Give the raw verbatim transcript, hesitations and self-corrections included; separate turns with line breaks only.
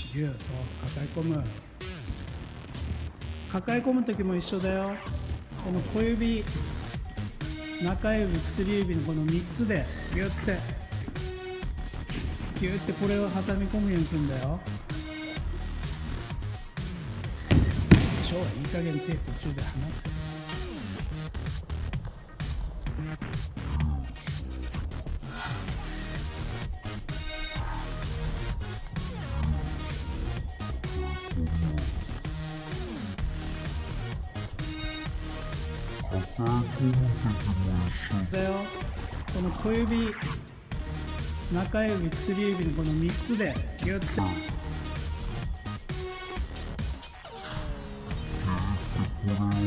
ギュー、そう抱え込む。抱え込む時も一緒だよ。この小指、中指、薬指のこのみっつでギュッてギュッてこれを挟み込むようにするんだよ。でしょ、いい加減手途中で離す。だよ、この小指、中指、薬指のこのみっつでギュッて。
うん。